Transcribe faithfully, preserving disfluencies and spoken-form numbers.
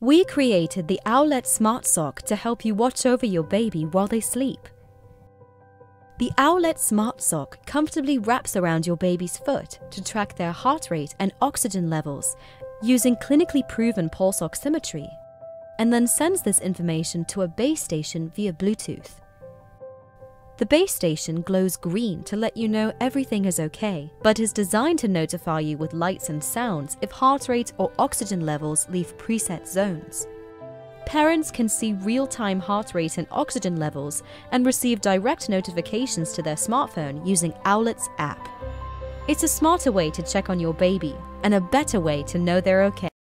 We created the Owlet Smart Sock to help you watch over your baby while they sleep. The Owlet Smart Sock comfortably wraps around your baby's foot to track their heart rate and oxygen levels using clinically proven pulse oximetry, and then sends this information to a base station via Bluetooth. The base station glows green to let you know everything is okay, but is designed to notify you with lights and sounds if heart rate or oxygen levels leave preset zones. Parents can see real-time heart rate and oxygen levels and receive direct notifications to their smartphone using Owlet's app. It's a smarter way to check on your baby and a better way to know they're okay.